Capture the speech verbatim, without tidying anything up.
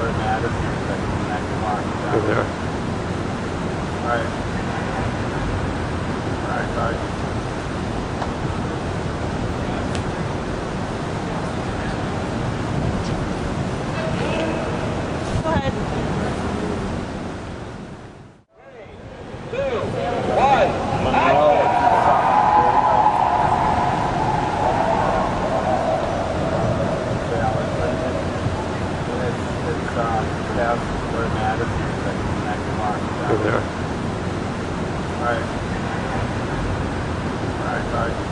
where it matters. Connect the mark. Good there. Alright. Alright, sorry. Go ahead. Two, one, action! It's, um, that's where it matters. Connect the mark. Good there. Alright. Alright, sorry.